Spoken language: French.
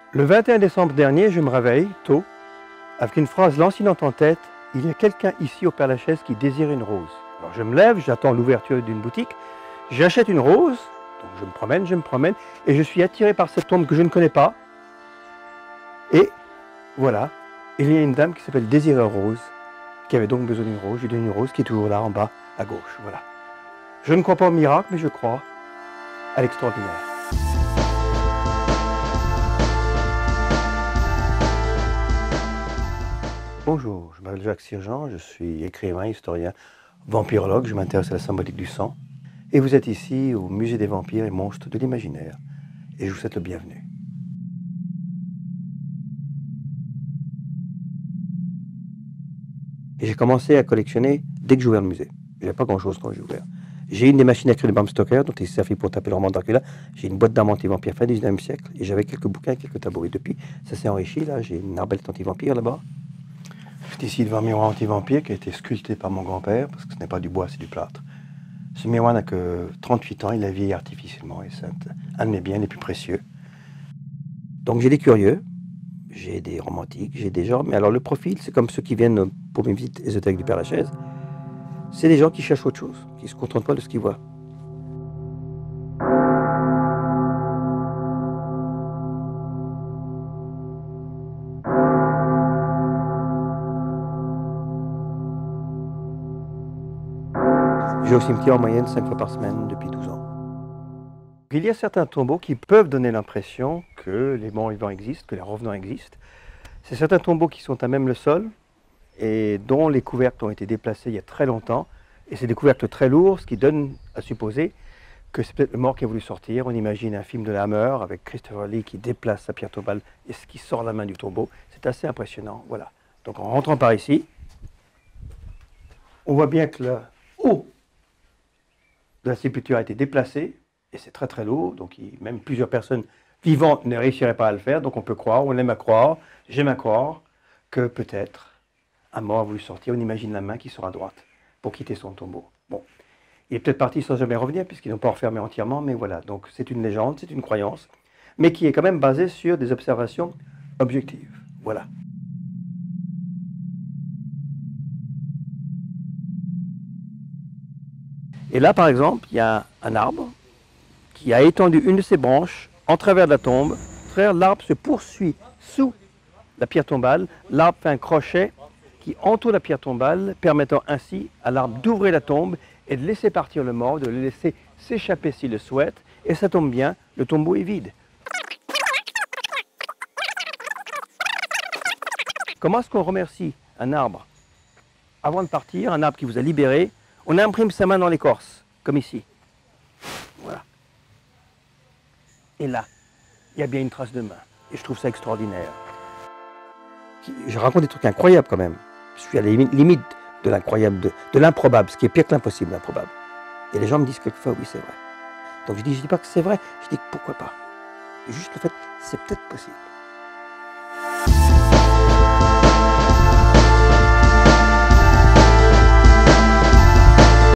Le 21 décembre dernier, je me réveille tôt avec une phrase lancinante en tête. Il y a quelqu'un ici au Père-Lachaise qui désire une rose. Alors je me lève, j'attends l'ouverture d'une boutique, j'achète une rose, donc je me promène, et je suis attiré par cette tombe que je ne connais pas. Et voilà, il y a une dame qui s'appelle Désirée Rose, qui avait donc besoin d'une rose. Je lui donne une rose qui est toujours là en bas à gauche. Voilà. Je ne crois pas au miracle, mais je crois à l'extraordinaire. Bonjour, je m'appelle Jacques Sirjean, je suis écrivain, historien, vampirologue, je m'intéresse à la symbolique du sang. Et vous êtes ici au Musée des vampires et monstres de l'imaginaire. Et je vous souhaite le bienvenu. Et j'ai commencé à collectionner dès que j'ai ouvert le musée. Il n'y avait pas grand-chose quand j'ai ouvert. J'ai une des machines à écrire de Bram Stoker, dont il s'est servi pour taper le roman Dracula. J'ai une boîte d'armes anti-vampires fin du 19e siècle. Et j'avais quelques bouquins, quelques tableaux. Et depuis, ça s'est enrichi. Là, j'ai une arbalète anti-vampire là-bas. C'est ici devant un miroir anti-vampire qui a été sculpté par mon grand-père, parce que ce n'est pas du bois, c'est du plâtre. Ce miroir n'a que 38 ans, il a vieilli artificiellement, et c'est un de mes biens les plus précieux. Donc j'ai des curieux, j'ai des romantiques, j'ai des gens, mais alors le profil, c'est comme ceux qui viennent pour mes visites ésotériques du Père-Lachaise. C'est des gens qui cherchent autre chose, qui ne se contentent pas de ce qu'ils voient. Je vais au cimetière en moyenne 5 fois par semaine depuis 12 ans. Il y a certains tombeaux qui peuvent donner l'impression que les morts vivants existent, que les revenants existent. C'est certains tombeaux qui sont à même le sol et dont les couvercles ont été déplacés il y a très longtemps. Et c'est des couvercles très lourds, ce qui donne à supposer que c'est peut-être le mort qui a voulu sortir. On imagine un film de la Hammer avec Christopher Lee qui déplace sa pierre tombale et ce qui sort la main du tombeau. C'est assez impressionnant. Voilà. Donc en rentrant par ici, on voit bien que le haut de la sépulture a été déplacé. Et c'est très très lourd, donc même plusieurs personnes vivantes ne réussiraient pas à le faire. Donc on peut croire, on aime à croire, j'aime à croire, que peut-être un mort a voulu sortir. On imagine la main qui sera à droite pour quitter son tombeau. Bon, il est peut-être parti sans jamais revenir, puisqu'ils n'ont pas refermé entièrement, mais voilà. Donc c'est une légende, c'est une croyance, mais qui est quand même basée sur des observations objectives. Voilà. Et là, par exemple, il y a un arbre qui a étendu une de ses branches en travers de la tombe. L'arbre se poursuit sous la pierre tombale. L'arbre fait un crochet qui entoure la pierre tombale, permettant ainsi à l'arbre d'ouvrir la tombe et de laisser partir le mort, de le laisser s'échapper s'il le souhaite. Et ça tombe bien, le tombeau est vide. Comment est-ce qu'on remercie un arbre avant de partir, un arbre qui vous a libéré? On imprime sa main dans l'écorce, comme ici. Voilà. Et là, il y a bien une trace de main. Et je trouve ça extraordinaire. Je raconte des trucs incroyables quand même. Je suis à la limite de l'incroyable, de l'improbable, ce qui est pire que l'impossible, l'improbable. Et les gens me disent quelquefois, oui, c'est vrai. Donc je dis pas que c'est vrai, je dis pourquoi pas. Et juste le fait, c'est peut-être possible.